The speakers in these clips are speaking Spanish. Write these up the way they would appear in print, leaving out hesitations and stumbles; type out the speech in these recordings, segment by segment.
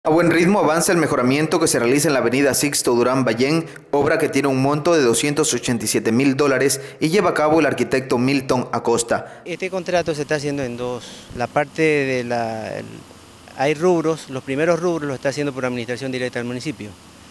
A buen ritmo avanza el mejoramiento que se realiza en la avenida Sixto Durán Ballén, obra que tiene un monto de $287.000 y lleva a cabo el arquitecto Milton Acosta. Este contrato se está haciendo en dos. La parte de hay rubros, los primeros rubros los está haciendo por administración directa del municipio.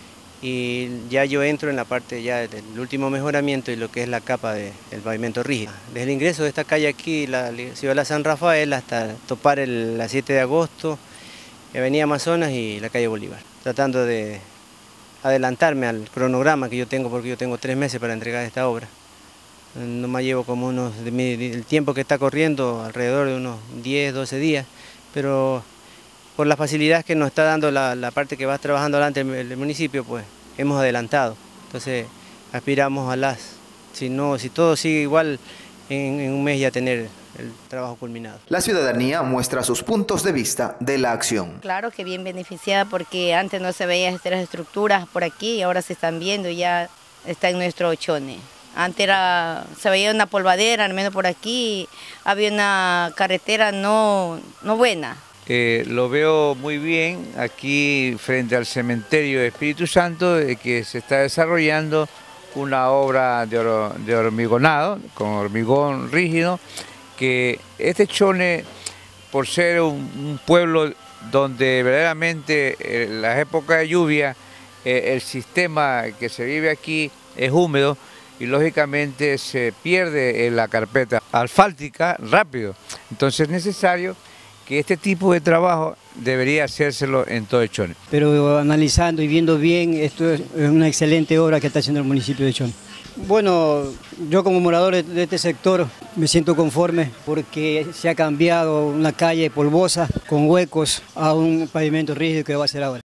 Y ya yo entro en la parte ya del último mejoramiento y lo que es la capa del pavimento rígido. Desde el ingreso de esta calle aquí, la Ciudad San Rafael, hasta topar la 7 de agosto, Avenida Amazonas y la calle Bolívar, tratando de adelantarme al cronograma que yo tengo, porque yo tengo 3 meses para entregar esta obra. Nomás llevo como el tiempo que está corriendo, alrededor de unos 10, 12 días, pero por la facilidad que nos está dando la parte que va trabajando adelante el municipio, pues hemos adelantado. Entonces aspiramos si todo sigue igual, en un mes ya tener el trabajo culminado. La ciudadanía muestra sus puntos de vista de la acción. Claro que bien beneficiada, porque antes no se veían estas estructuras por aquí y ahora se están viendo y ya está en nuestro Chone. Antes se veía una polvadera, al menos por aquí había una carretera no buena. Lo veo muy bien aquí frente al cementerio de Espíritu Santo, que se está desarrollando una obra de hormigonado, con hormigón rígido, que este Chone, por ser un pueblo donde verdaderamente en las épocas de lluvia el sistema que se vive aquí es húmedo y lógicamente se pierde la carpeta asfáltica rápido. Entonces es necesario que este tipo de trabajo debería hacérselo en todo el Chone. Pero analizando y viendo bien, esto es una excelente obra que está haciendo el municipio de Chone. Bueno, yo como morador de este sector me siento conforme porque se ha cambiado una calle polvosa con huecos a un pavimento rígido que va a ser ahora.